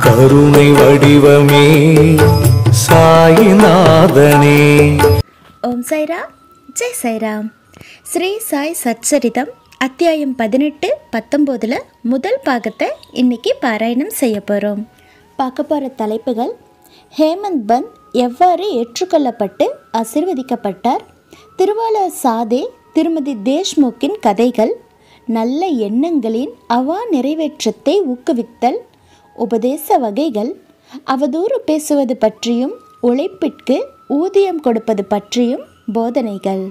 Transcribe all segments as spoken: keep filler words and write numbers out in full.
கருணை வடிவமே சாய்நாதனே. ஓம் சாய்ராம், ஜெய் சாய்ராம். ஸ்ரீ சாய் சச்சரிதம் அத்தியாயம் பதினெட்டு பத்தொம்போதில் முதல் பாகத்தை இன்னைக்கு பாராயணம் செய்ய போகிறோம். பார்க்க போகிற தலைப்புகள்: ஹேமந்த் பந்த் எவ்வாறு ஏற்றுக்கொள்ளப்பட்டு ஆசீர்வதிக்கப்பட்டார், திருவாளர் சாதே திருமதி தேஷ்முக்கின் கதைகள், நல்ல எண்ணங்களின் அவா நிறைவேற்றத்தை ஊக்குவித்தல், உபதேச வகைகள், அவதூறு பேசுவது பற்றியும் உழைப்பிற்கு ஊதியம் கொடுப்பது பற்றியும் போதனைகள்.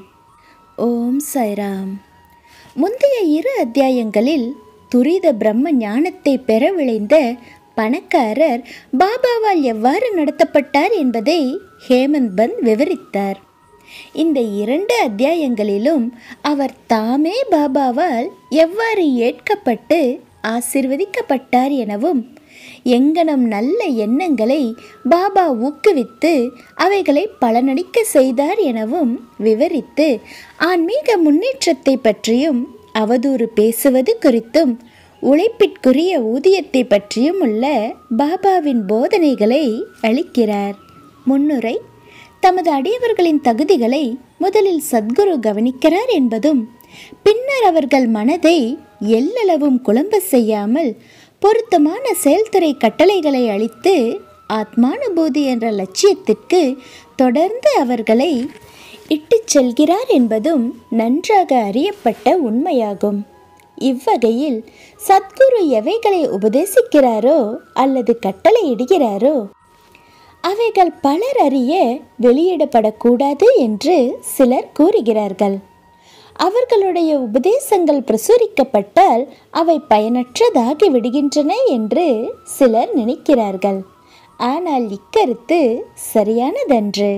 ஓம் சாய்ராம். முந்தைய இரு அத்தியாயங்களில் துரித பிரம்ம ஞானத்தை பெற விளைந்த பணக்காரர் பாபாவால் எவ்வாறு நடத்தப்பட்டார் என்பதை ஹேமந்த் பந்த் விவரித்தார். இந்த இரண்டு அத்தியாயங்களிலும் அவர் தாமே பாபாவால் எவ்வாறு ஏற்கப்பட்டு ஆசீர்வதிக்கப்பட்டார் எனவும், எங்கனம் நல்ல எண்ணங்களை பாபா ஊக்குவித்து அவைகளை பலனளிக்க செய்தார் எனவும் விவரித்து, ஆன்மீக முன்னேற்றத்தை பற்றியும் அவதூறு பேசுவது குறித்தும் உழைப்பிற்குரிய ஊதியத்தை பற்றியும் உள்ள பாபாவின் போதனைகளை அளிக்கிறார். முன்னுரை: தமது அடியவர்களின் தகுதிகளை முதலில் சத்குரு கவனிக்கிறார் என்பதும், பின்னர் அவர்கள் மனதை எல்லளவும் குழம்ப செய்யாமல் பொருத்தமான செயல்துறை கட்டளைகளை அளித்து ஆத்மானுபூதி என்ற லட்சியத்திற்கு தொடர்ந்து அவர்களை இட்டுச் செல்கிறார் என்பதும் நன்றாக அறியப்பட்ட உண்மையாகும். இவ்வகையில் சத்குரு எவைகளை உபதேசிக்கிறாரோ அல்லது கட்டளையிடுகிறாரோ அவைகள் பலர் அறிய வெளியிடப்படக்கூடாது என்று சிலர் கூறுகிறார்கள். அவர்களுடைய உபதேசங்கள் பிரசுரிக்கப்பட்டால் அவை பயனற்றதாகி விடுகின்றன என்று சிலர் நினைக்கிறார்கள். ஆனால் இக்கருத்து சரியானதன்று.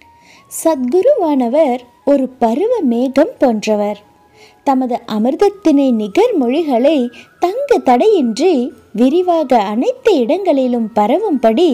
சத்குருவானவர் ஒரு பருவ மேகம் போன்றவர். தமது அமிர்தத்தினை நிகர் மொழிகளை தங்கு தடையின்றி விரிவாக அனைத்து இடங்களிலும் பரவும்படி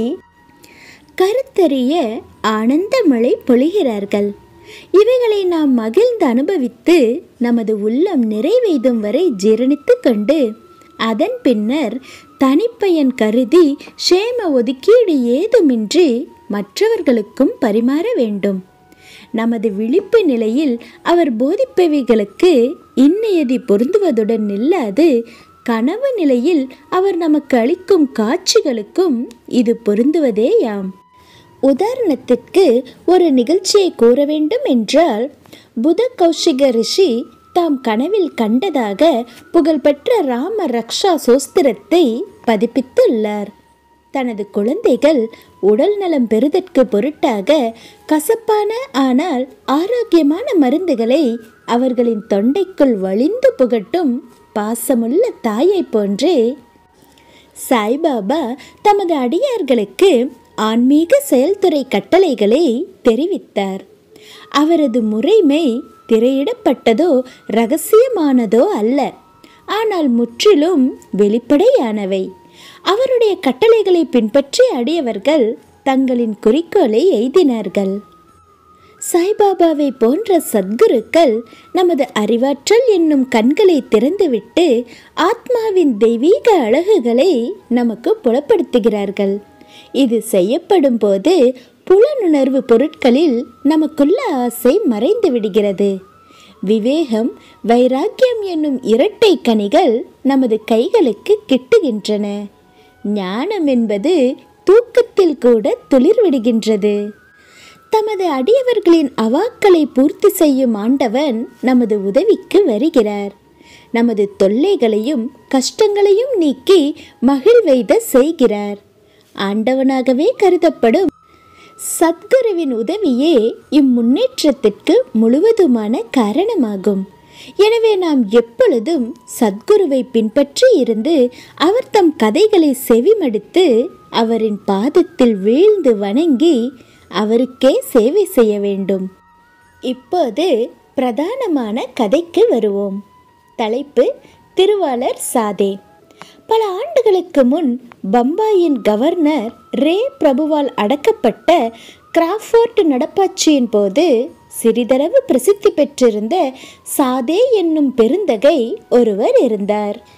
கருத்தறிய ஆனந்த மழை பொழிகிறார்கள். இவைகளை நாம் மகிழ்ந்து அனுபவித்து நமது உள்ளம் நிறைவேதும் வரை ஜீரணித்து கொண்டு அதன் பின்னர் தனிப்பயன் கருதி சேம ஒதுக்கீடு ஏதுமின்றி மற்றவர்களுக்கும் பரிமாற வேண்டும். நமது விழிப்பு நிலையில் அவர் போதிப்பவைகளுக்கு இந்நியதி பொருந்துவதுடன் நில்லாது, கனவு நிலையில் அவர் நமக்கு அளிக்கும் காட்சிகளுக்கும் இது பொருந்துவதேயாம். உதாரணத்திற்கு ஒரு நிகழ்ச்சியை கூற வேண்டும் என்றால், புத கௌஷிக ரிஷி தாம் கனவில் கண்டதாக புகழ்பெற்ற ராம ரக்ஷா சோஸ்திரத்தை பதிப்பித்துள்ளார். தனது குழந்தைகள் உடல் நலம் பெறுதற்கு பொருட்டாக கசப்பான ஆனால் ஆரோக்கியமான மருந்துகளை அவர்களின் தொண்டைக்குள் வழிந்து புகட்டும் பாசமுள்ள தாயை போன்றே சாய்பாபா தமது அடியார்களுக்கு ஆன்மீக செயல்துறை கட்டளைகளை தெரிவித்தார். அவரது முறைமை திரையிடப்பட்டதோ இரகசியமானதோ அல்ல, ஆனால் முற்றிலும் வெளிப்படையானவை. அவருடைய கட்டளைகளை பின்பற்றி அடியவர்கள் தங்களின் குறிக்கோளை எய்தினார்கள். சாய்பாபாவை போன்ற சத்குருக்கள் நமது அறிவாற்றல் என்னும் கண்களை திறந்துவிட்டு ஆத்மாவின் தெய்வீக அழகுகளை நமக்கு புலப்படுத்துகிறார்கள். இது செய்யப்படும் போது புலனுணர்வு பொருட்களில் நமக்குள்ள ஆசை மறைந்து விடுகிறது. விவேகம், வைராக்கியம் என்னும் இரட்டை கனிகள் நமது கைகளுக்கு கிட்டுகின்றன. ஞானம் என்பது தூக்கத்தில் கூட துளிர் விடுகின்றது. தமது அடியவர்களின் அவாக்களை பூர்த்தி செய்யும் ஆண்டவன் நமது உதவிக்கு வருகிறார். நமது தொல்லைகளையும் கஷ்டங்களையும் நீக்கி மகிழ்வெய்த செய்கிறார். ஆண்டவனாகவே கருதப்படும் சத்குருவின் உதவியே இம்முன்னேற்றத்திற்கு முழுவதுமான காரணமாகும். எனவே நாம் எப்பொழுதும் சத்குருவை பின்பற்றி இருந்து அவர் தம் கதைகளை செவிமடுத்து அவரின் பாதத்தில் வீழ்ந்து வணங்கி அவருக்கே சேவை செய்ய வேண்டும். இப்போது பிரதானமான கதைக்கு வருவோம். தலைப்பு: திருவாளர் சாதே. பல ஆண்டுகளுக்கு முன் பம்பாயின் கவர்னர் ரே பிரபுவால் அடக்கப்பட்ட கிராஃபோர்ட் நடப்பாட்சியின் போது சிறிதளவு பிரசித்தி பெற்றிருந்த சாதே என்னும் பெருந்தகை ஒருவர் இருந்தார்.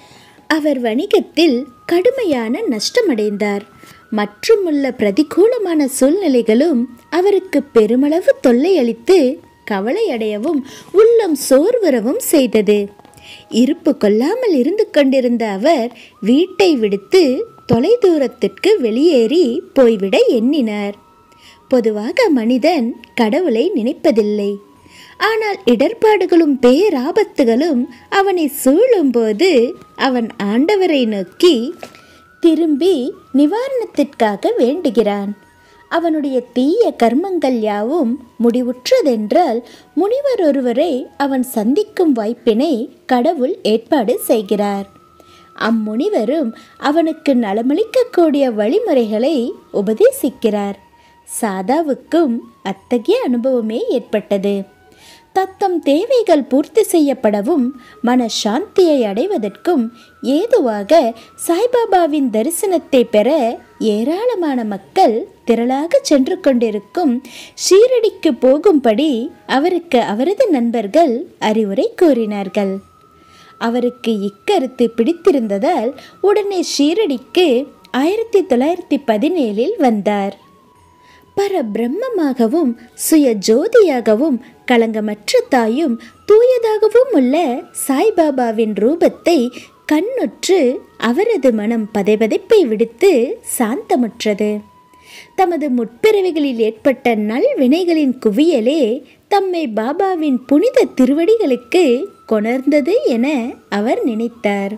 அவர் வணிகத்தில் கடுமையான நஷ்டமடைந்தார். மற்றுமுள்ள பிரதிகூலமான சூழ்நிலைகளும் அவருக்கு பெருமளவு தொல்லையளித்து கவலையடையவும் உள்ளம் சோர்வுறவும் செய்தது. இருப்பு கொள்ளாமல் இருந்து கொண்டிருந்த அவர் வீட்டை விடுத்து தொலை தூரத்திற்கு வெளியேறி போய்விட எண்ணினார். பொதுவாக மனிதன் கடவுளை நினைப்பதில்லை. ஆனால் இடர்பாடுகளும் பேராபத்துகளும் அவனை சூழும்போது அவன் ஆண்டவரை நோக்கி திரும்பி நிவாரணத்திற்காக வேண்டுகிறான். அவனுடைய தீய கர்மங்கள் யாவும் முடிவுற்றதென்றால் முனிவர் ஒருவரை அவன் சந்திக்கும் வாய்ப்பினை கடவுள் ஏற்பாடு செய்கிறார். அம்முனிவரும் அவனுக்கு நலமளிக்கக்கூடிய வழிமுறைகளை உபதேசிக்கிறார். சாதாவுக்கும் அத்தகைய அனுபவமே ஏற்பட்டது. தத்தம் தேவைகள் பூர்த்தி செய்யப்படவும் மன சாந்தியை அடைவதற்கும் ஏதுவாக சாய்பாபாவின் தரிசனத்தை பெற ஏராளமான மக்கள் திரளாக சென்று கொண்டிருக்கும் ஷீரடிக்கு போகும்படி அவருக்கு அவரது நண்பர்கள் அறிவுரை கூறினார்கள். அவருக்கு இக்கருத்து பிடித்திருந்ததால் உடனே ஷீரடிக்கு ஆயிரத்தி தொள்ளாயிரத்தி பதினேழில் வந்தார். பரபிரம்மமாகவும் சுய ஜோதியாகவும் களங்கமற்ற தாயும் தூயதாகவும் உள்ள சாய்பாபாவின் ரூபத்தை கண்ணுற்று அவரது மனம் பதைபதைப்பை விடுத்து சாந்தமுற்றது. தமது முற்பிறவிகளில் ஏற்பட்ட நல்வினைகளின் குவியலே தம்மை பாபாவின் புனித திருவடிகளுக்கு கொணர்ந்தது என அவர் நினைத்தார்.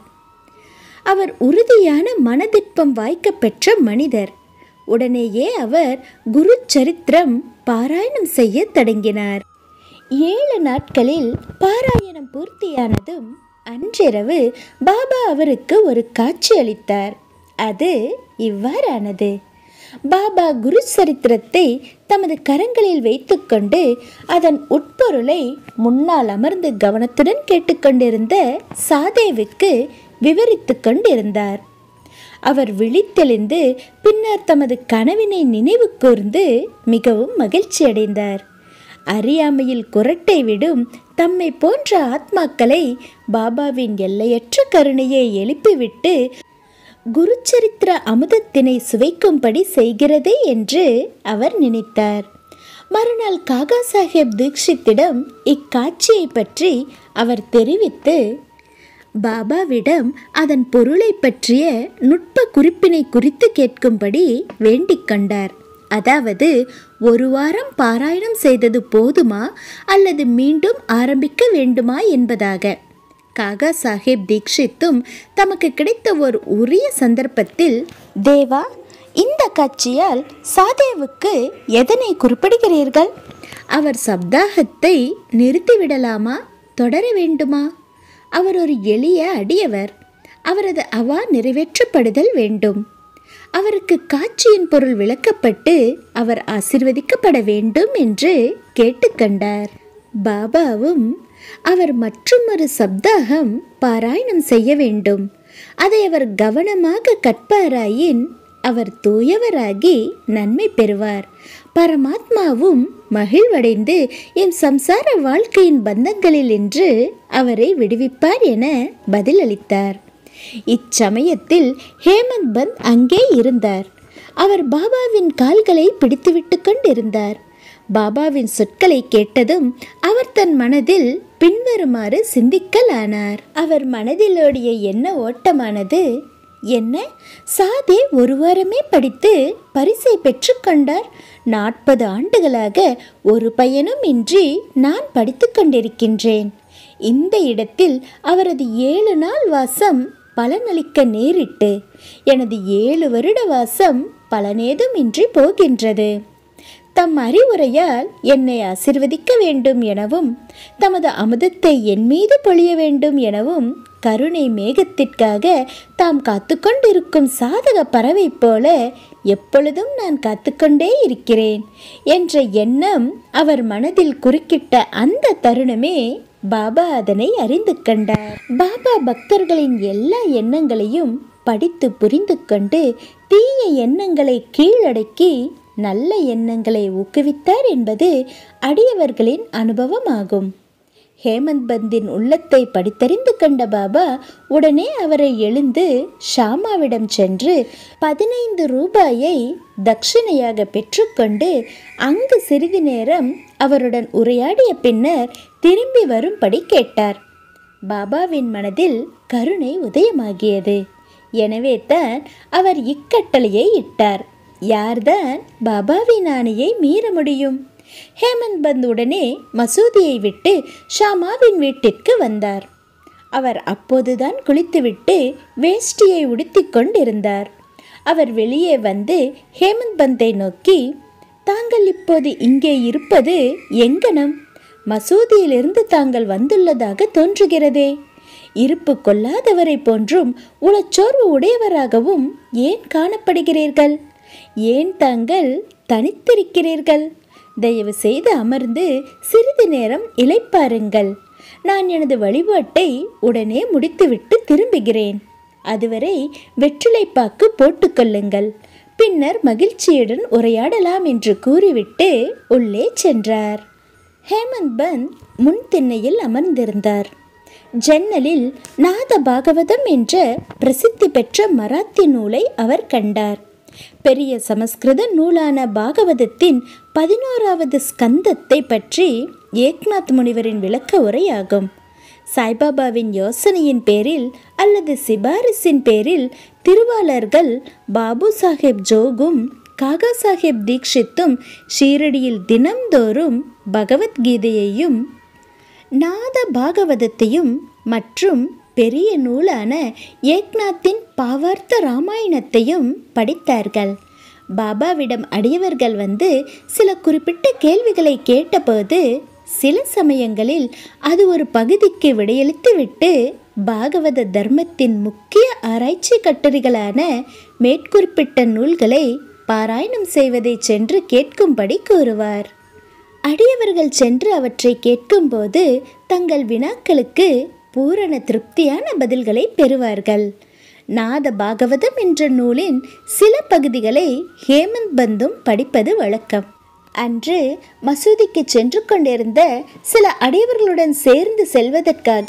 அவர் உறுதியான மனதிற்பம் வாய்க்க பெற்ற மனிதர். உடனேயே அவர் குரு சரித்திரம் பாராயணம் செய்ய தொடங்கினார். ஏழு நாட்களில் பாராயணம் பூர்த்தியானதும் அன்றிரவு பாபா அவருக்கு ஒரு காட்சி அளித்தார். அது இவ்வாறானது. பாபா குரு சரித்திரத்தை தமது கரங்களில் வைத்துக்கொண்டு அதன் உட்பொருளை முன்னால் அமர்ந்து கவனத்துடன் கேட்டுக்கொண்டிருந்த சாதேவுக்கு விவரித்து கொண்டிருந்தார். அவர் விழித்தெழுந்து பின்னர் தமது கனவினை நினைவு கூர்ந்து மிகவும் மகிழ்ச்சி அடைந்தார். அறியாமையில் குரட்டை விடும் தம்மை போன்ற ஆத்மாக்களை பாபாவின் எல்லையற்ற கருணையை எழுப்பிவிட்டு குரு சரித்திர அமுதத்தினை சுவைக்கும்படி செய்கிறது என்று அவர் நினைத்தார். மறுநாள் காகா சாஹேப் தீக்ஷித்திடம் இக்காட்சியை பற்றி அவர் தெரிவித்து பாபாவிடம் அதன் பொருளை பற்றிய நுட்ப குறிப்பினை குறித்து கேட்கும்படி வேண்டிக் கொண்டார். அதாவது, ஒரு வாரம் பாராயணம் செய்தது போதுமா அல்லது மீண்டும் ஆரம்பிக்க வேண்டுமா என்பதாக. காகா சாஹேப் தீக்ஷித்தும் தமக்கு கிடைத்த ஒரு உரிய சந்தர்ப்பத்தில், தேவா, இந்த காட்சியால் சாதேவுக்கு எதனை குறிப்பிடுகிறீர்கள்? அவர் சப்தாகத்தை நிறுத்திவிடலாமா, தொடர வேண்டுமா? அவர் ஒரு எளிய அடியவர். அவரது அவா நிறைவேற்றப்படுதல் வேண்டும். அவருக்கு காட்சியின் பொருள் விளக்கப்பட்டு அவர் ஆசீர்வதிக்கப்பட வேண்டும் என்று கேட்டுக்கொண்டார். பாபாவும் அவர் மற்றும் ஒரு சப்தாகம் பாராயணம் செய்ய வேண்டும். அதை அவர் கவனமாக கற்பாராயின் அவர் தூயவராகி நன்மை பெறுவார். பரமாத்மாவும் மகிழ்வடைந்து என் சம்சார வாழ்க்கையின் பந்தங்களில் என்று அவரை விடுவிப்பார் என பதிலளித்தார். இச்சமயத்தில் ஹேமந்த் பந்த் அங்கே இருந்தார். அவர் பாபாவின் கால்களை பிடித்துவிட்டு கொண்டிருந்தார். பாபாவின் சொற்களை கேட்டதும் அவர் தன் மனதில் பின்வருமாறு சிந்திக்கலானார். அவர் மனதில் ஓடிய எண்ண ஓட்டமானது, என்ன, சாதே ஒரு வாரமே படித்து பரிசை பெற்றுக்கொண்டார். நாற்பது ஆண்டுகளாக ஒரு பயனும் இன்றி நான் படித்து கொண்டிருக்கின்றேன். இந்த இடத்தில் அவரது ஏழு நாள் வாசம் பலனளிக்க நேரிட்டு எனது ஏழு வருட வாசம் பலனேதும் இன்றி போகின்றது. தம் அறிவுரையால் என்னை ஆசிர்வதிக்க வேண்டும் எனவும் தமது அமுதத்தை என் மீது பொழிய வேண்டும் எனவும் கருணை மேகத்திற்காக தாம் காத்து கொண்டிருக்கும் சாதக பறவை போல எப்பொழுதும் நான் காத்துக்கொண்டே இருக்கிறேன் என்ற எண்ணம் அவர் மனதில் குறுக்கிட்ட அந்த தருணமே பாபா அதனை அறிந்து கொண்டார். பாபா பக்தர்களின் எல்லா எண்ணங்களையும் படித்து புரிந்து கொண்டு தீய எண்ணங்களை கீழடக்கி நல்ல எண்ணங்களை ஊக்குவித்தார் என்பது அடியவர்களின் அனுபவமாகும். ஹேமந்த் பந்தின் உள்ளத்தை படித்தறிந்து கண்ட பாபா உடனே அவரை எழுந்து ஷாமாவிடம் சென்று பதினைந்து ரூபாயை தட்சிணையாக பெற்றுக்கொண்டு அங்கு சிறிது நேரம் அவருடன் உரையாடிய பின்னர் திரும்பி வரும்படி கேட்டார். பாபாவின் மனதில் கருணை உதயமாகியது. எனவே தான் அவர் இக்கட்டளையை இட்டார். யார்தான் பாபாவின் ஆணையை மீற முடியும்? ஹேமந்த் பந்த் உடனே மசூதியை விட்டு ஷாமாவின் வீட்டிற்கு வந்தார். அவர் அப்போதுதான் குளித்துவிட்டு வேஷ்டியை உடுத்தி கொண்டிருந்தார். அவர் வெளியே வந்து ஹேமந்த் பந்தை நோக்கி, தாங்கள் இப்போது இங்கே இருப்பது எங்கனம்? மசூதியிலிருந்து தாங்கள் வந்துள்ளதாக தோன்றுகிறதே. இருப்பு கொள்ளாதவரை போன்றும் உளச்சோர்வு உடையவராகவும் ஏன் காணப்படுகிறீர்கள்? ஏன் தாங்கள் தனித்திருக்கிறீர்கள்? தயவு செய்து அமர்ந்து சிறிது நேரம் இளைப்பாருங்கள். நான் எனது வழிபாட்டை உடனே முடித்துவிட்டு திரும்புகிறேன். அதுவரை வெற்றிலைப்பாக்கு போட்டுக்கொள்ளுங்கள். பின்னர் மகிழ்ச்சியுடன் உரையாடலாம் என்று கூறிவிட்டு உள்ளே சென்றார். ஹேமந்த் பந்த் முன் திண்ணையில் அமர்ந்திருந்தார். ஜன்னலில் நாத பாகவதம் என்ற பிரசித்தி பெற்ற மராத்தி நூலை அவர் கண்டார். பெரிய சமஸ்கிருத நூலான பாகவதத்தின் பதினோராவது ஸ்கந்தத்தை பற்றி ஏக்நாத் முனிவரின் விளக்க உரையாகும். சாய்பாபாவின் யோசனையின் பேரில் அல்லது சிபாரிசின் பேரில் திருவாளர்கள் பாபு சாஹேப் ஜோகும் காகா சாஹேப் தீக்ஷித்தும் ஷீரடியில் தினம்தோறும் பகவத்கீதையையும் நாத பாகவதத்தையும் மற்றும் பெரிய நூலான ஏக்நாத்தின் பாவார்த்த ராமாயணத்தையும் படித்தார்கள். பாபாவிடம் அடியவர்கள் வந்து சில குறிப்பிட்ட கேள்விகளை கேட்டபோது சில சமயங்களில் அது ஒரு பகுதிக்கு விடையளித்துவிட்டு பாகவத தர்மத்தின் முக்கிய ஆராய்ச்சி கட்டுரைகளான மேற்குறிப்பிட்ட நூல்களை பாராயணம் செய்வதை சென்று கேட்கும்படி கூறுவார். அடியவர்கள் சென்று அவற்றை கேட்கும்போது தங்கள் வினாக்களுக்கு பூரண திருப்தியான பதில்களை பெறுவார்கள். நாத பாகவதம் என்ற நூலின் சில பகுதிகளை ஹேமந்த் பந்தும் படிப்பது வழக்கம். அன்று மசூதிக்கு சென்று கொண்டிருந்த சில அடியவர்களுடன் சேர்ந்து செல்வதற்காக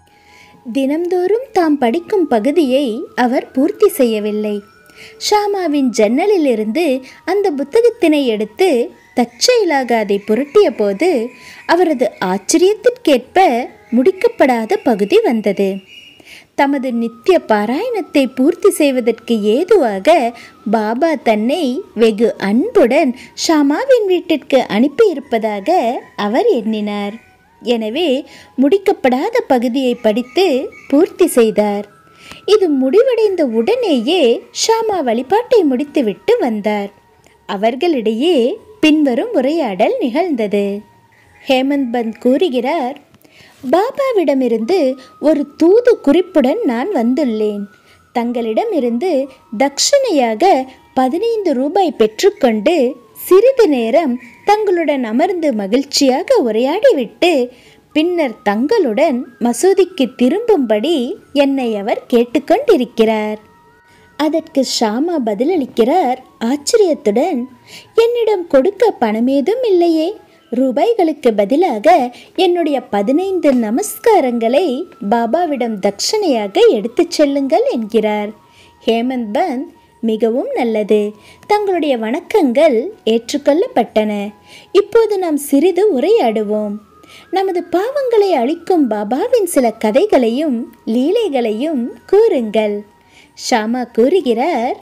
தினம்தோறும் தாம் படிக்கும் பகுதியை அவர் பூர்த்தி செய்யவில்லை. ஷாமாவின் ஜன்னலிலிருந்து அந்த புத்தகத்தினை எடுத்து தற்செயலாக அதை புரட்டிய போது அவரது ஆச்சரியத்திற்கேற்ப முடிக்கப்படாத பகுதி வந்தது. தமது நித்திய பாராயணத்தை பூர்த்தி செய்வதற்கு ஏதுவாக பாபா தன்னை வெகு அன்புடன் ஷாமாவின் வீட்டிற்கு அனுப்பியிருப்பதாக அவர் எண்ணினார். எனவே முடிக்கப்படாத பகுதியை படித்து பூர்த்தி செய்தார். இது முடிவடைந்த உடனேயே ஷாமா வழிபாட்டை முடித்துவிட்டு வந்தார். அவர்களிடையே பின்வரும் உரையாடல் நிகழ்ந்தது. ஹேமந்த் பந்த் கூறுகிறார், பாபாவிடமிருந்து ஒரு தூது குறிப்புடன் நான் வந்துள்ளேன். தங்களிடமிருந்து தட்சிணையாக பதினைந்து ரூபாய் பெற்றுக்கொண்டு சிறிது நேரம் தங்களுடன் அமர்ந்து மகிழ்ச்சியாக உரையாடிவிட்டு பின்னர் தங்களுடன் மசூதிக்கு திரும்பும்படி என்னை அவர் கேட்டுக்கொண்டிருக்கிறார். அதற்கு ஷாமா பதிலளிக்கிறார் ஆச்சரியத்துடன், என்னிடம் கொடுக்க பணமேதும் இல்லையே. ரூபாய்களுக்கு பதிலாக என்னுடைய பதினைந்து நமஸ்காரங்களை பாபாவிடம் தட்சணையாக எடுத்துச் செல்லுங்கள் என்கிறார். ஹேமந்த் பந்த், மிகவும் நல்லது, தங்களுடைய வணக்கங்கள் ஏற்றுக்கொள்ளப்பட்டன. இப்போது நாம் சிறிது உரையாடுவோம். நமது பாவங்களை அழிக்கும் பாபாவின் சில கதைகளையும் லீலைகளையும் கூறுங்கள். ஷாமா கூறுகிறார்,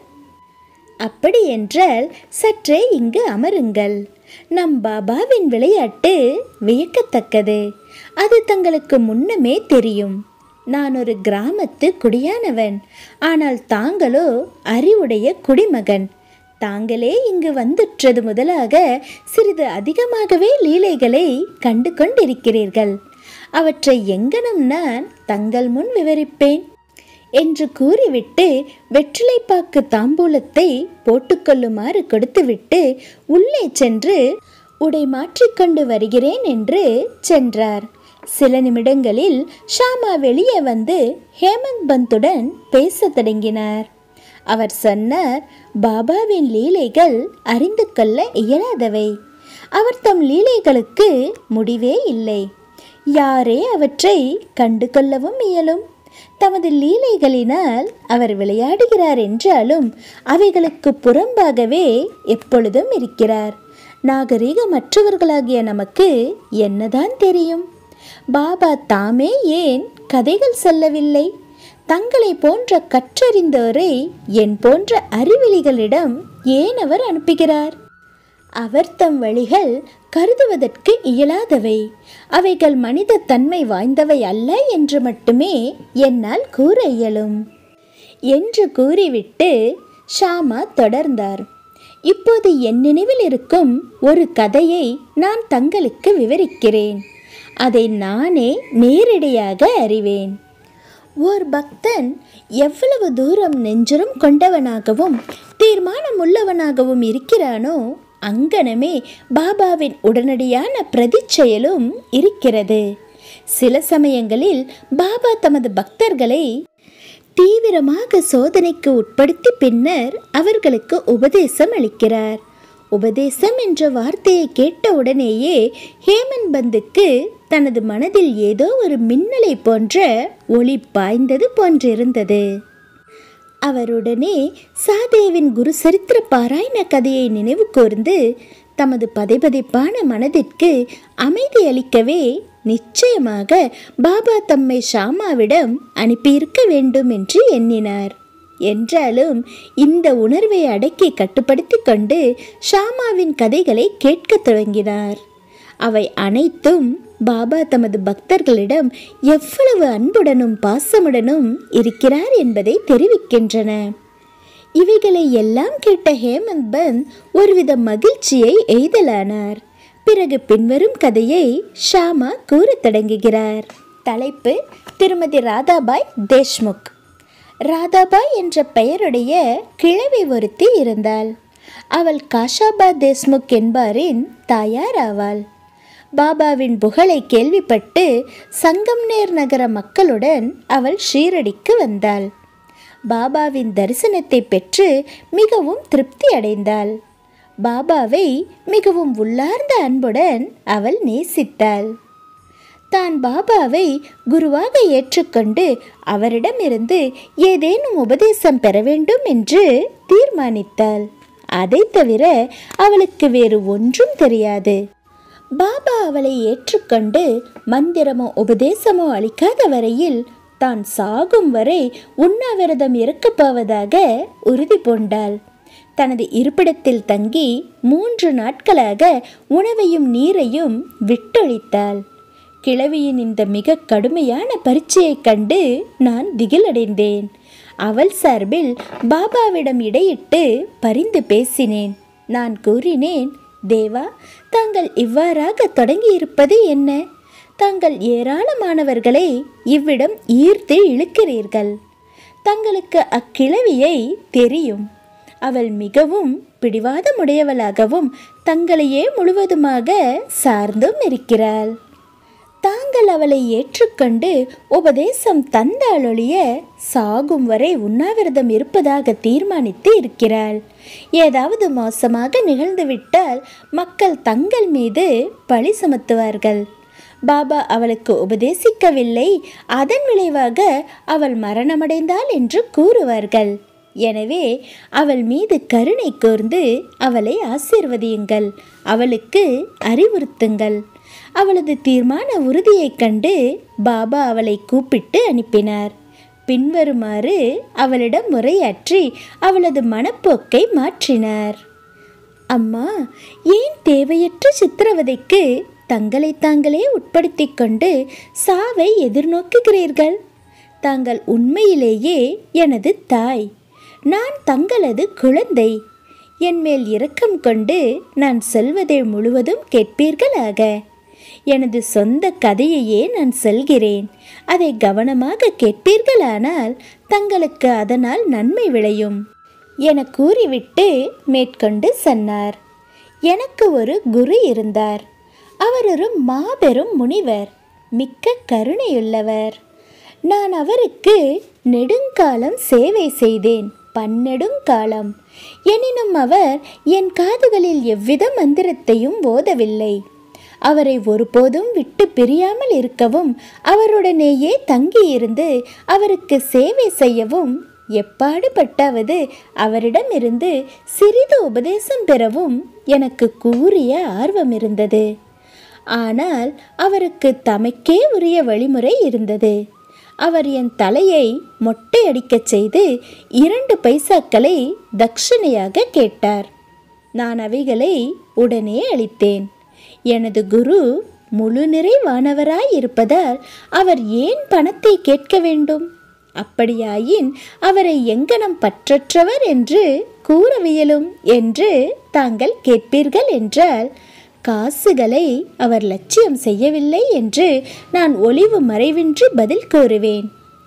அப்படி என்றால் சற்றே இங்கு அமருங்கள். நம் பாபாவின் விளையாட்டு வியக்கத்தக்கது. அது தங்களுக்கு முன்னமே தெரியும். நான் ஒரு கிராமத்து குடியானவன். ஆனால் தாங்களோ அறிவுடைய குடிமகன். தாங்களே இங்கு வந்துற்றது முதலாக சிறிது அதிகமாகவே லீலைகளை கண்டு கொண்டிருக்கிறீர்கள். அவற்றை எங்கனும் நான் தங்கள் முன் விவரிப்பேன் என்று கூறிவிட்டு வெற்றிலைப்பாக்கு தாம்பூலத்தை போட்டுக்கொள்ளுமாறு கொடுத்துவிட்டு உள்ளே சென்று உடை மாற்றிக்கொண்டு வருகிறேன் என்று சென்றார். சில நிமிடங்களில் ஷாமா வெளியே வந்து ஹேமந்த் பந்துடன் பேச தொடங்கினார். அவர் சொன்னார், பாபாவின் லீலைகள் அறிந்து கொள்ள இயலாதவை. அவர் தம் லீலைகளுக்கு முடிவே இல்லை. யாரே அவற்றை கண்டு கொள்ளவும் இயலும். தமது லீலைகளினால் அவர் விளையாடுகிறார் என்றாலும் அவைகளுக்கு புறம்பாகவே எப்பொழுதும் இருக்கிறார். நாகரீகமற்றவர்களாகிய நமக்கு என்னதான் தெரியும்? பாபா தாமே ஏன் கதைகள் சொல்லவில்லை? தங்களை போன்ற கற்றறிந்தோரை என் போன்ற அறிவிலிகளிடம் ஏன் அவர் அனுப்புகிறார்? அவர் தம் வழிகள் கருதுவதற்கு இயலாதவை, அவைகள் மனித தன்மை வாய்ந்தவை அல்ல என்று மட்டுமே என்னால் கூற இயலும் என்று கூறிவிட்டு ஷாமா தொடர்ந்தார். இப்போது என் நினைவில் இருக்கும் ஒரு கதையை நான் தங்களுக்கு விவரிக்கிறேன். அதை நானே நேரடியாக அறிவேன். ஓர் பக்தன் எவ்வளவு தூரம் நெஞ்சுரம் கொண்டவனாகவும் தீர்மானம் உள்ளவனாகவும் இருக்கிறானோ அங்கனமே பாபாவின் உடனடியான பிரதிச்செயலும் இருக்கிறது. சில சமயங்களில் பாபா தமது பக்தர்களை தீவிரமாக சோதனைக்கு உட்படுத்தி பின்னர் அவர்களுக்கு உபதேசம் அளிக்கிறார். உபதேசம் என்ற வார்த்தையை கேட்ட உடனேயே ஹேமந்த் பந்துக்கு தனது மனதில் ஏதோ ஒரு மின்னலை போன்ற ஒளி பாய்ந்தது போன்றிருந்தது. அவருடனே சாதேவின் குரு சரித்திர பாராயண கதையை நினைவு கூர்ந்து தமது பதைபதைப்பான மனதிற்கு அமைதி அளிக்கவே நிச்சயமாக பாபா தம்மை ஷாமாவிடம் அனுப்பியிருக்க வேண்டும் என்று எண்ணினார். என்றாலும் இந்த உணர்வை அடக்கி கட்டுப்படுத்தி கொண்டு ஷாமாவின் கதைகளை கேட்க துவங்கினார். அவை அனைத்தும் பாபா தமது பக்தர்களிடம் எவ்வளவு அன்புடனும் பாசமுடனும் இருக்கிறார் என்பதை தெரிவிக்கின்றன. இவைகளை எல்லாம் கேட்ட ஹேமந்த் பந்த் ஒருவித மகிழ்ச்சியை எய்தலானார். பிறகு பின்வரும் கதையை ஷாமா கூறத் தொடங்குகிறார். தலைப்பு: திருமதி ராதாபாய் தேஷ்முக். ராதாபாய் என்ற பெயருடைய கிழவி ஒருத்தி இருந்தாள். அவள் காஷாபா தேஷ்முக் என்பாரின் தாயார் ஆவாள். பாபாவின் புகழை கேள்விப்பட்டு சங்கம்நேர் நகர மக்களுடன் அவள் ஷீரடிக்கு வந்தாள். பாபாவின் தரிசனத்தை பெற்று மிகவும் திருப்தி அடைந்தாள். பாபாவை மிகவும் உள்ளார்ந்த அன்புடன் அவள் நேசித்தாள். தான் பாபாவை குருவாக ஏற்றுக்கொண்டு அவரிடமிருந்து ஏதேனும் உபதேசம் பெற வேண்டும் என்று தீர்மானித்தாள். அதை தவிர அவளுக்கு வேறு ஒன்றும் தெரியாது. பாபா அவளை ஏற்றுக்கொண்டு மந்திரமோ உபதேசமோ அளிக்காத வரையில் தான் சாகும் வரை உண்ணாவிரதம் இருக்கப் போவதாக உறுதி பூண்டாள். தனது இருப்பிடத்தில் தங்கி மூன்று நாட்களாக உணவையும் நீரையும் விட்டொழித்தாள். கிழவியின் இந்த மிக கடுமையான பரீட்சையை கண்டு நான் திகிலடைந்தேன். அவள் சார்பில் பாபாவிடம் இடையிட்டு பரிந்து பேசினேன். நான் கூறினேன், தேவா, தாங்கள் இவ்வாறாக தொடங்கி இருப்பது என்ன? தாங்கள் ஏராளமானவர்களை இவ்விடம் ஈர்த்து இழுக்கிறீர்கள். தங்களுக்கு அக்கிழவியை தெரியும். அவள் மிகவும் பிடிவாதமுடையவளாகவும் தங்களையே முழுவதுமாக சார்ந்தும் இருக்கிறாள். தாங்கள் அவளை ஏற்றுக்கொண்டு உபதேசம் தந்தாளொழிய சாகும் வரை உண்ணாவிரதம் இருப்பதாக தீர்மானித்து இருக்கிறாள். ஏதாவது மோசமாக நிகழ்ந்துவிட்டால் மக்கள் தங்கள் மீது பழி சுமத்துவார்கள். பாபா அவளுக்கு உபதேசிக்கவில்லை, அதன் விளைவாக அவள் மரணமடைந்தாள் என்று கூறுவார்கள். எனவே அவள் மீது கருணை கூர்ந்து அவளை ஆசீர்வதியுங்கள், அவளுக்கு அறிவுறுத்துங்கள். அவளது தீர்மான உறுதியைக் கண்டு பாபா அவளை கூப்பிட்டு அனுப்பினார். பின்வருமாறு அவளிடம் உரையாற்றி அவளது மனப்போக்கை மாற்றினார். அம்மா, ஏன் தேவையற்ற சித்திரவதைக்கு தங்களை தாங்களே உட்படுத்தி கொண்டு சாவை எதிர்நோக்குகிறீர்கள்? தாங்கள் உண்மையிலேயே எனது தாய். நான் தங்களது குழந்தை. என் மேல் இரக்கம் கொண்டு நான் சொல்வதை முழுவதும் கேட்பீர்களாக. எனது சொந்த கதையையே நான் சொல்கிறேன். அதை கவனமாக கேட்பீர்களானால் தங்களுக்கு அதனால் நன்மை விளையும் என கூறிவிட்டு மேற்கொண்டு சொன்னார். எனக்கு ஒரு குரு இருந்தார். அவர் ஒரு மாபெரும் முனிவர், மிக்க கருணையுள்ளவர். நான் அவருக்கு நெடுங்காலம் சேவை செய்தேன், பன்னெடுங்காலம். எனினும் அவர் என் காதுகளில் எவ்வித மந்திரத்தையும் ஓதவில்லை. அவரை ஒருபோதும் விட்டு பிரியாமல் இருக்கவும், அவருடனேயே தங்கியிருந்து அவருக்கு சேவை செய்யவும், எப்பாடுபட்டாவது அவரிடமிருந்து சிறிது உபதேசம் பெறவும் எனக்கு கூறிய ஆர்வம் இருந்தது. ஆனால் அவருக்கு தமக்கே உரிய வழிமுறை இருந்தது. அவர் என் தலையை மொட்டையடிக்கச் செய்து இரண்டு பைசாக்களை தட்சணையாக கேட்டார். நான் அவைகளை உடனே அளித்தேன். எனது குரு முழு நிறைவானவராய் இருப்பதால் அவர் ஏன் பணத்தை கேட்க வேண்டும்? அப்படியாயின் அவரை எங்கனம் பற்றற்றவர் என்று கூறவியலும் என்று தாங்கள் கேட்பீர்கள் என்றால், காசுகளை அவர் லட்சியம் செய்யவில்லை என்று நான் ஒளிவு மறைவின்றி பதில் கூறுவேன்.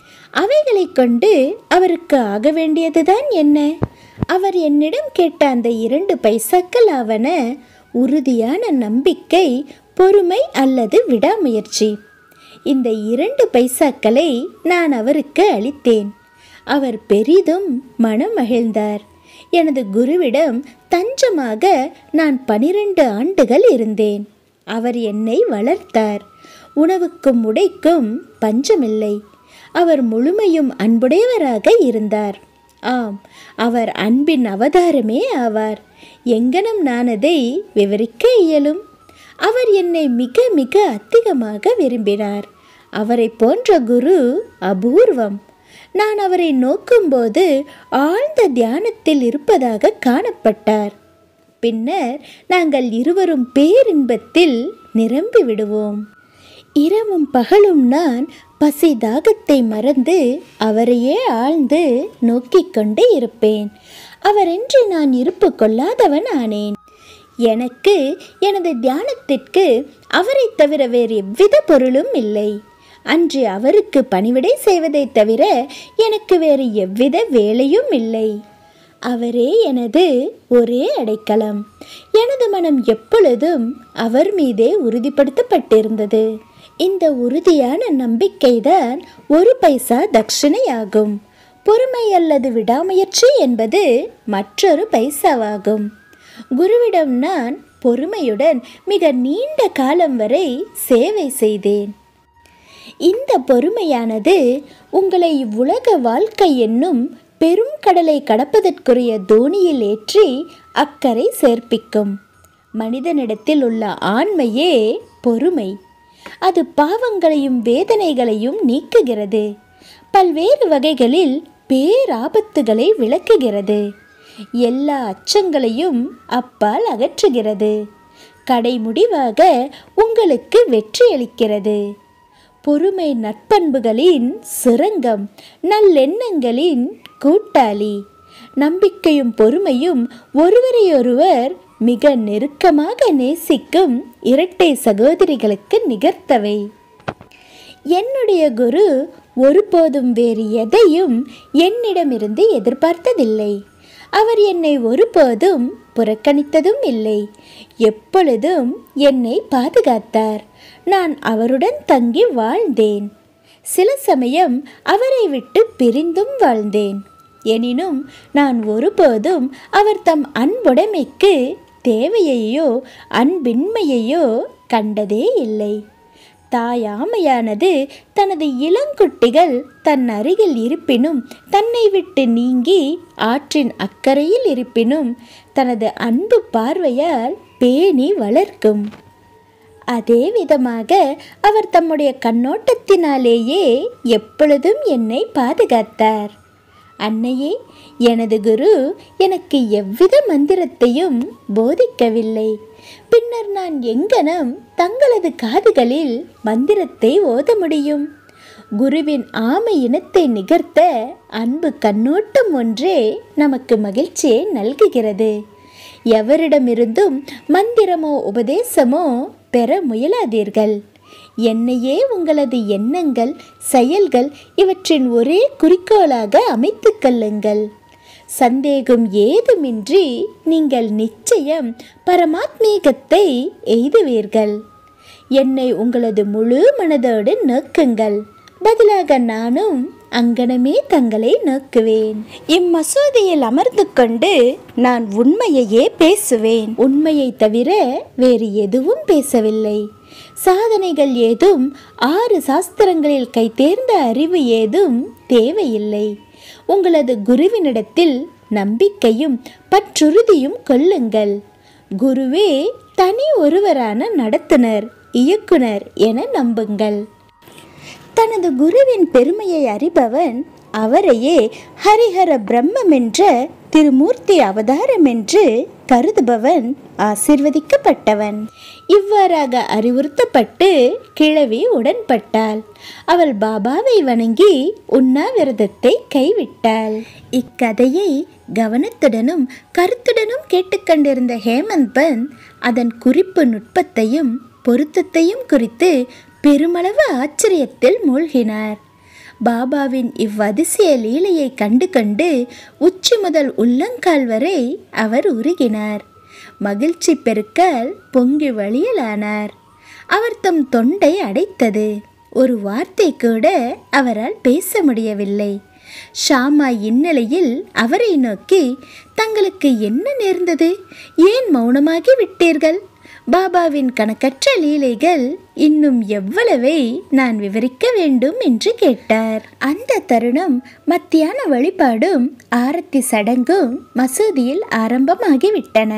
அவைகளை கொண்டு அவருக்கு ஆக வேண்டியதுதான் என்ன? அவர் என்னிடம் கேட்ட அந்த இரண்டு பைசாக்கள் ஆவன உறுதியான நம்பிக்கை, பொறுமை அல்லது விடாமுயற்சி. இந்த இரண்டு பைசாக்களை நான் அவருக்கு அளித்தேன். அவர் பெரிதும் மனம் மகிழ்ந்தார். எனது குருவிடம் தஞ்சமாக நான் பனிரெண்டு ஆண்டுகள் இருந்தேன். அவர் என்னை வளர்த்தார். உணவுக்கும் உடைக்கும் பஞ்சமில்லை. அவர் முழுமையும் அன்புடையவராக இருந்தார். ஆம், அவர் அன்பின் அவதாரமே ஆவார். எங்கனம் நான் அதை விவரிக்க இயலும்? அவர் என்னை மிக மிக அதிகமாக விரும்பினார். அவரை போன்ற குரு அபூர்வம். நான் அவரை நோக்கும்போது ஆழ்ந்த தியானத்தில் இருப்பதாக காணப்பட்டார். பின்னர் நாங்கள் இருவரும் பேரின்பத்தில் நிரம்பி விடுவோம். இரவும் பகலும் நான் பசி தாகத்தை மறந்து அவரையே ஆழ்ந்து நோக்கிக் கொண்டே இருப்பேன். அவரென்று நான் இருப்பு கொள்ளாதவன் ஆனேன். எனக்கு எனது தியானத்திற்கு அவரை தவிர வேறு எவ்வித பொருளும் இல்லை. அன்று அவருக்கு பணிவிடை செய்வதை தவிர எனக்கு வேறு எவ்வித வேலையும் இல்லை. அவரே எனது ஒரே அடைக்கலம். எனது மனம் எப்பொழுதும் அவர் மீதே உறுதிப்படுத்தப்பட்டிருந்தது. இந்த உறுதியான நம்பிக்கைதான் ஒரு பைசா தட்சணையாகும். பொறுமை அல்லது விடாமுயற்சி என்பது மற்றொரு பைசாவாகும். குருவிடம் நான் பொறுமையுடன் மிக நீண்ட காலம் வரை சேவை செய்தேன். இந்த பொறுமையானது உங்களை இவ்வுலக வாழ்க்கை என்னும் பெரும் கடலை கடப்பதற்குரிய தோணியில் ஏற்றி அக்கறை சேர்ப்பிக்கும். மனிதனிடத்தில் உள்ள ஆண்மையே பொறுமை. அது பாவங்களையும் வேதனைகளையும் நீக்குகிறது. பல்வேறு வகைகளில் பேராபத்துகளை விளக்குகிறது. எல்லா அச்சங்களையும் அப்பால் அகற்றுகிறது. கடைமுடிவாக உங்களுக்கு வெற்றியளிக்கிறது. பொறுமை நற்பண்புகளின் சுரங்கம், நல்லெண்ணங்களின் கூட்டாளி. நம்பிக்கையும் பொறுமையும் ஒருவரையொருவர் மிக நெருக்கமாக நேசிக்கும் இரட்டை சகோதரிகளுக்கு நிகர்த்தவை. என்னுடைய குரு ஒருபோதும் வேறு எதையும் என்னிடமிருந்து எதிர்பார்த்ததில்லை. அவர் என்னை ஒருபோதும் புறக்கணித்ததும் இல்லை. எப்பொழுதும் என்னை பாதுகாத்தார். நான் அவருடன் தங்கி வாழ்ந்தேன். சில சமயம் அவரை விட்டு பிரிந்தும் வாழ்ந்தேன். எனினும் நான் ஒருபோதும் அவர் தம் அன்புடைமைக்கு தேவையையோ அன்பின்மையையோ கண்டதே இல்லை. தாயாமையானது தனது இளங்குட்டிகள் தன் அருகில் இருப்பினும், தன்னை விட்டு நீங்கி ஆற்றின் அக்கறையில் இருப்பினும் தனது அன்பு பார்வையால் பேணி வளர்க்கும். அதே விதமாக அவர் தம்முடைய கண்ணோட்டத்தினாலேயே எப்பொழுதும் என்னை பாதுகாத்தார். அன்னையே, எனது குரு எனக்கு எவ்வித மந்திரத்தையும் போதிக்கவில்லை. பின்னர் நான் எங்கனம் தங்களது காதுகளில் மந்திரத்தை ஓத முடியும்? குருவின் ஆமை இனத்தை நிகர்த்த அன்பு கண்ணோட்டம் ஒன்றே நமக்கு மகிழ்ச்சியை நல்குகிறது. எவரிடமிருந்தும் மந்திரமோ உபதேசமோ பெற முயலாதீர்கள். என்னையே உங்களது எண்ணங்கள், செயல்கள் இவற்றின் ஒரே குறிக்கோளாக அமைத்து கொள்ளுங்கள். சந்தேகம் ஏதுமின்றி நீங்கள் நிச்சயம் பரமாத்மீகத்தை எய்துவீர்கள். என்னை உங்களது முழு மனதோடு நோக்குங்கள். பதிலாக நானும் அங்கனமே தங்களை நோக்குவேன். இம்மசூதியில் அமர்ந்து கொண்டு நான் உண்மையையே பேசுவேன். உண்மையை தவிர வேறு எதுவும் பேசவில்லை. சாதனைகள் ஏதும், ஆறு சாஸ்திரங்களில் கைதேர்ந்த அறிவு ஏதும் தேவையில்லை. உங்களது குருவினிடத்தில் நம்பிக்கையும் பற்றுறுதியும் கொள்ளுங்கள். குருவே தனி ஒருவரான நடத்துனர், இயக்குனர் என நம்புங்கள். தனது குருவின் பெருமையை அறிபவன் அவரையே ஹரிஹர பிரம்மம் என்ற திருமூர்த்தி அவதாரம் என்று கருதுபவன் ஆசீர்வதிக்கப்பட்டவன். இவ்வாறாக அறிவுறுத்தப்பட்டு கிழவி உடன்பட்டாள். அவள் பாபாவை வணங்கி உண்ணாவிரதத்தை கைவிட்டாள். இக்கதையை கவனத்துடனும் கருத்துடனும் கேட்டுக்கொண்டிருந்த ஹேமந்த் பந்த் அதன் குறிப்பு நுட்பத்தையும் பொருத்தத்தையும் குறித்து பெருமளவு ஆச்சரியத்தில் மூழ்கினார். பாபாவின் இவ்வதிசய லீலையை கண்டு கண்டு உச்சி முதல் உள்ளங்கால் வரை அவர் உருகினார். மகிழ்ச்சி பெருக்கால் பொங்கி வழியலானார். அவர் தம் தொண்டை அடைத்தது. ஒரு வார்த்தை கூட அவரால் பேச முடியவில்லை. ஷாமா இந்நிலையில் அவரை நோக்கி, தங்களுக்கு என்ன நேர்ந்தது? ஏன் மௌனமாகி விட்டீர்கள்? பாபாவின் கணக்கற்ற லீலைகள் இன்னும் எவ்வளவை நான் விவரிக்க வேண்டும் என்று கேட்டார். அந்த தருணம் மத்தியான வழிபாடும் ஆரத்தி சடங்கும் மசூதியில் ஆரம்பமாகிவிட்டன.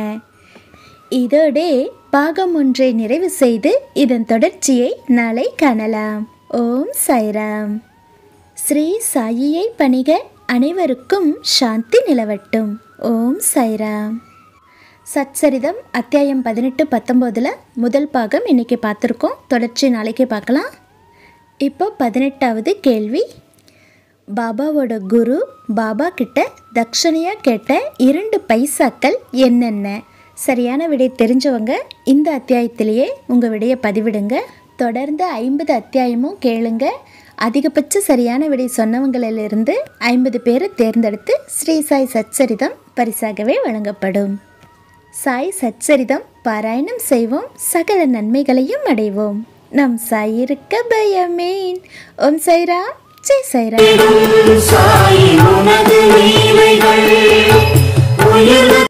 இதோடே பாகம் ஒன்றை நிறைவு செய்து இதன் தொடர்ச்சியை நாளை காணலாம். ஓம் சாய்ராம். ஸ்ரீ சாயியை பணிக. அனைவருக்கும் சாந்தி நிலவட்டும். ஓம் சாய்ராம். சச்சரிதம் அத்தியாயம் பதினெட்டு பத்தொம்போதில் முதல் பாகம் இன்றைக்கி பார்த்துருக்கோம். தொடர்ச்சி நாளைக்கு பார்க்கலாம். இப்போ பதினெட்டாவது கேள்வி. பாபாவோட குரு பாபா கிட்ட தட்சணையாக கேட்ட இரண்டு பைசாக்கள் என்னென்ன? சரியான விடை தெரிஞ்சவங்க இந்த அத்தியாயத்திலேயே உங்கள் விடையை பதிவிடுங்க. தொடர்ந்து ஐம்பது அத்தியாயமும் கேளுங்க. அதிகபட்ச சரியான விடை சொன்னவங்களிலிருந்து ஐம்பது பேரை தேர்ந்தெடுத்து ஸ்ரீ சாய் சச்சரிதம் பரிசாகவே வழங்கப்படும். சாய் சச்சரிதம் பாராயணம் செய்வோம், சகல நன்மைகளையும் அடைவோம். நம் சாய் இருக்க பயமேன். ஓம் சாய்ராம். ஜெய் சாய்ராம்.